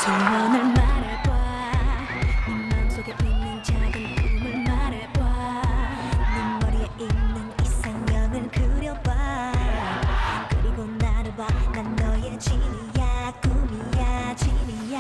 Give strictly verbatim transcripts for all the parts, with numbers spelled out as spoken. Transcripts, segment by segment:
소원을 말해봐. 네 마음속에 있는 작은 꿈을 말해봐. 네 머리에 있는 이상형을 그려봐. 그리고 나를 봐. 난 너의 진이야. 꿈이야. 진이야.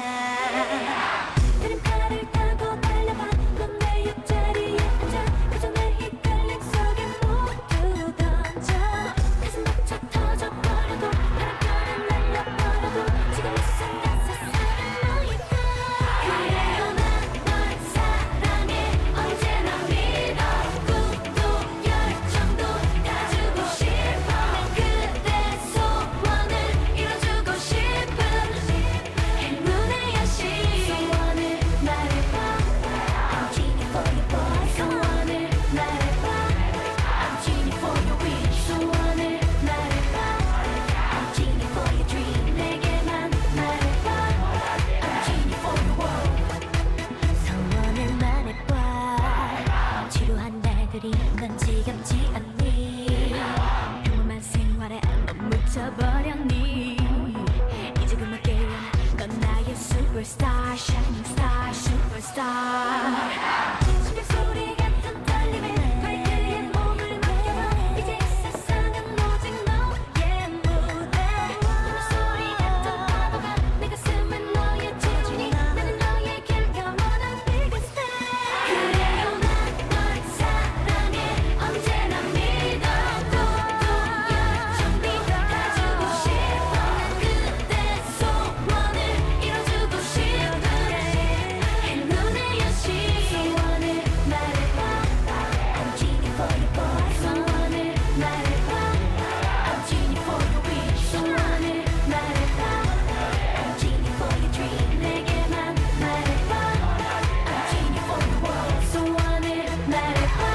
드림카를 타고 달려봐. 넌 내 옆자리에 앉아. 그저 내 헷갈림 속에 모두 던져. 가슴 벅차 터져버려도 바람결은 날려버려도 지금 이 순간 세상은 너일까. 그래요 난 널 사랑해. 언제나 믿어. 꿈도 열정도 다 주고 싶어. 난 그대 소원을 이뤄주고 싶은 행운의 여신. 소원을 말해봐. I'm genie for you boy. 소원을 말해봐. I'm genie for your wish. 소원을 말해봐. I'm genie for your dream. 내게만 말해봐. I'm genie for your world. 소원을 말해봐. 지루한 날들이 넌 지겹지 않니? 평범한 생활에 넌 묻혀버렸니? 이제 그만 깨어나. 넌 나의 superstar, shining star, superstar. 심장 소리 같은 떨림에 발길에 몸을 맡겨봐. 이제 이 세상은 오직 너의 무대. 눈물 소리 같은 파도가 내 가슴에 너의 지주니. 나는 너의 길 영원한 biggest fan. 그래요 난 널 사랑해. 언제나 믿어. 꿈도 열정도 다 주고 싶어. 난 그대 소원을 이뤄주고 싶은 행운의 여신. 소원을 말해봐. I'm genie for you boy. 소원을 말해봐. I'm genie for your wish. 소원을 말해봐. I'm genie for your dream. 내게만 말해봐. I'm genie for your world. 소원을 말해봐.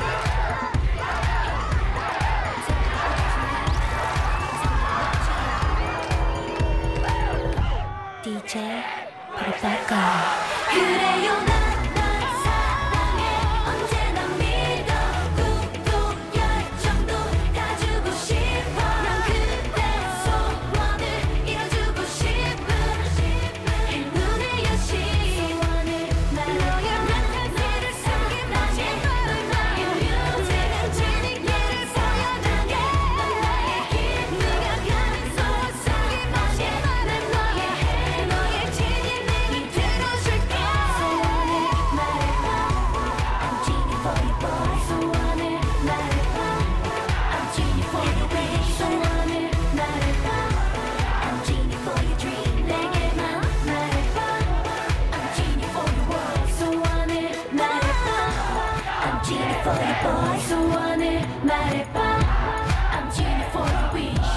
디제이 put it back on. 그래요 난 널 사랑해. 언제나 믿어. 꿈도 열정도 다 주고 싶어. 난 그대 소원을 이뤄주고 싶은 행운의 여신. 소원을 말해요. 난 그대를 숨기다니. 넌 나의 뮤직은 진리를 보여줄게. 넌 나의 길 네가 가는 소원 숨김없이. 난 너의 해 너의 진리를 들어줄게. 소원을 말해봐. I'm genie for you boy. 소원을 말해봐. I'm genie for your wish. 소원을 말해봐. I'm genie for your dream. 내게만 말해봐. I'm genie for your world. 소원을 말해봐. I'm genie for you boy. 소원을 말해봐. I'm genie for your wish.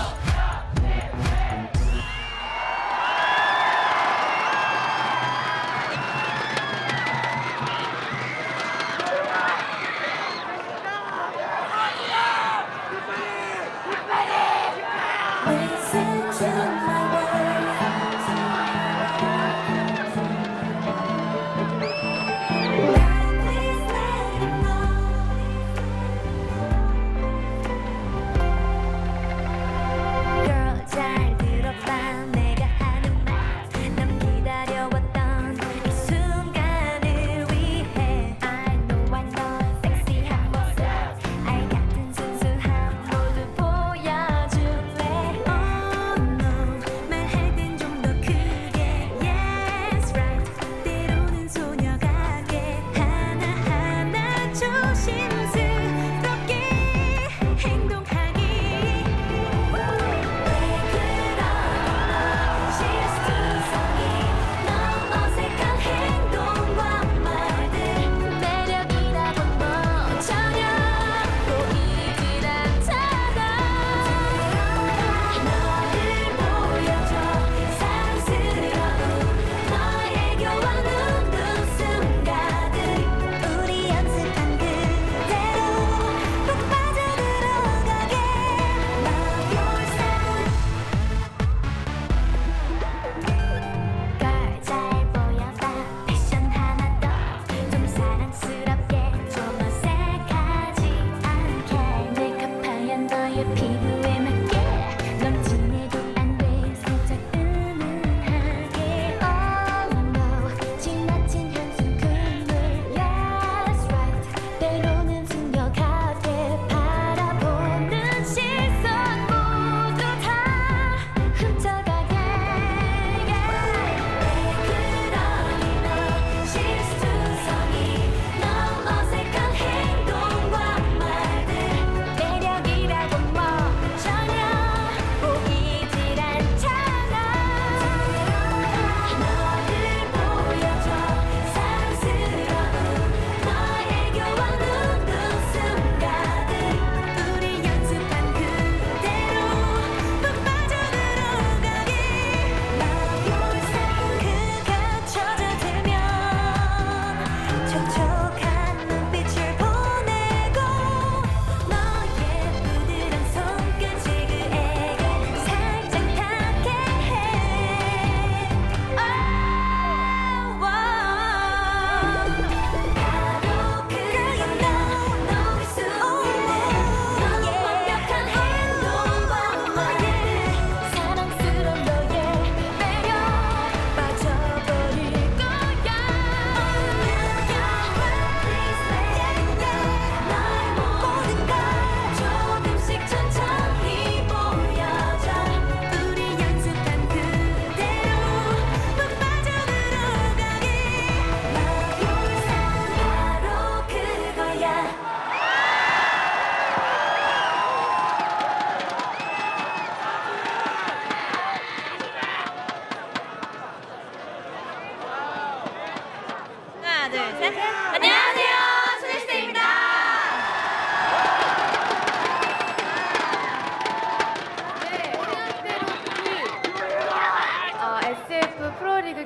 Listen to my words. Please let him know.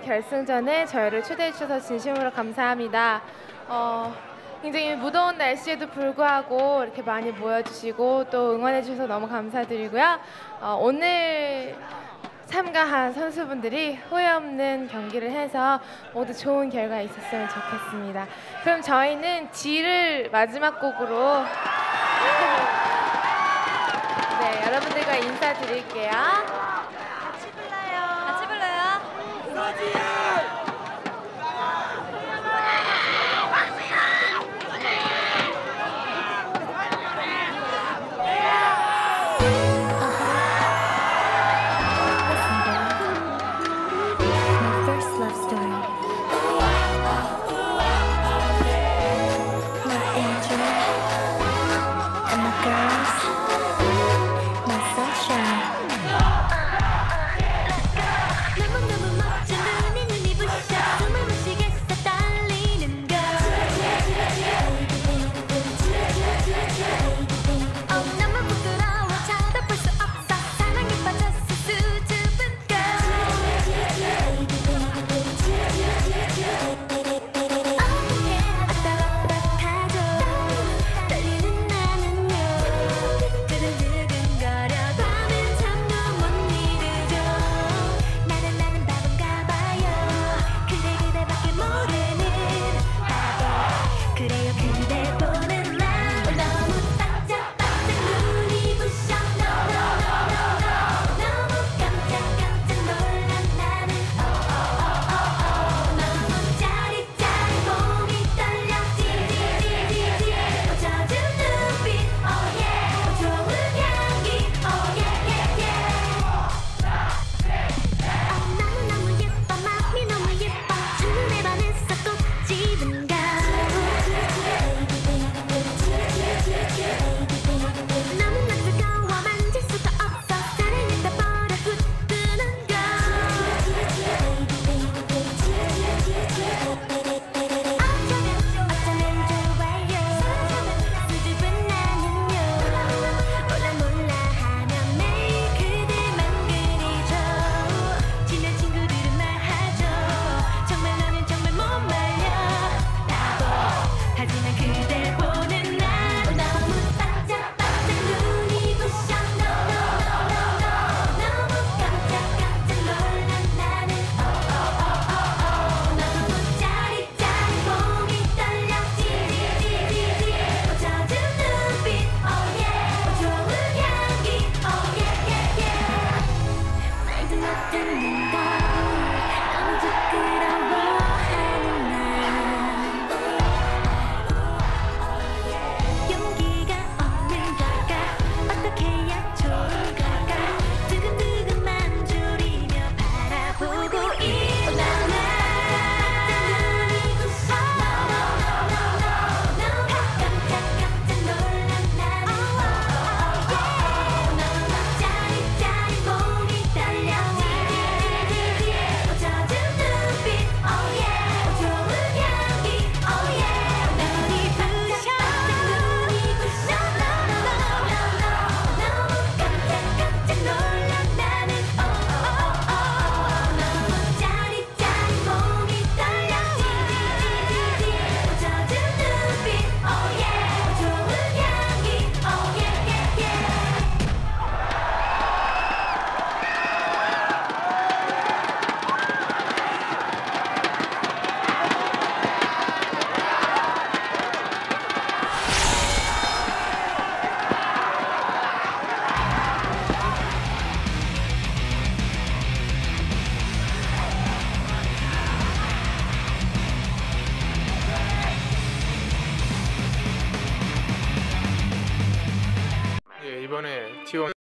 결승전에 저희를 초대해 주셔서 진심으로 감사합니다. 어, 굉장히 무더운 날씨에도 불구하고 이렇게 많이 모여주시고 또 응원해 주셔서 너무 감사드리고요. 어, 오늘 참가한 선수분들이 후회 없는 경기를 해서 모두 좋은 결과 있었으면 좋겠습니다. 그럼 저희는 G를 마지막 곡으로 네, 여러분들과 인사드릴게요. 같이 불러요. 같이 불러요. My first love story. My angel and my girls, my sunshine. 너무너무 멋져 눈이 눈이 부셔 숨을 못 쉬겠어 떨리는 걸 어, 너무 부끄러워 쳐다볼 수 없어 사랑에 빠졌어 수줍은 걸 어떻게 어떡하죠 떨리는 나는요 두근두근거려 밤은 잠도 못 이루죠 나는 나는 바본가 봐요 그래 그대밖에 모르는 바보 그래요 그대 보는 나 너무 반짝반짝 눈이 부셔 no no no no no 너무 깜짝깜짝 놀란 나는 oh oh oh oh oh 너무 짜릿짜릿 몸이 떨려 지지지지지 젖은 눈빛 oh yeah 좋은 향기 oh yeah yeah yeah 너무너무 예뻐 마음이 너무 예뻐 첫눈에 반했어 꼭 집은가 너무나 뜨거워 만질 수가 없어 사랑을 따버려 굳드는 걸 어쩌면 어쩌면 좋아요 수줍은 나는요 몰라 몰라 하면 매일 그대만 그리죠 친한 친구들은 말하죠 정말 너는 정말 못 말려 바보 하지만 그댈 보는 나 너무 반짝반짝 눈이 부셔 no no no no no 너무 깜짝깜짝 놀란 나는 oh oh oh oh oh 너무 짜릿짜릿 몸이 떨려 지지지지지 젖은 눈빛 oh yeah 좋은 향기 oh yeah yeah yeah 말도 못하는 걸 너무 부끄러워하는 난 용기가 없는 걸까 어떻게 해야 좋은 걸까 두근두근만 졸이며 바라보고 있는 나는 눈이 부셔 no no no no no no 깜짝깜짝 놀란 나는 oh oh oh yeah 너무 짜릿짜릿 몸이 떨려 지지지지지 젖은 눈빛 oh yeah 좋은 향기 oh yeah 눈이 부셔 눈이 부셔 no no no no no 너무 깜짝깜짝 놀란 나는 oh oh oh oh 너무 짜릿짜릿 몸이 떨려 지지지지지 젖은 눈빛 oh yeah 좋은 향기 oh yeah yeah yeah 예, 이번에 티원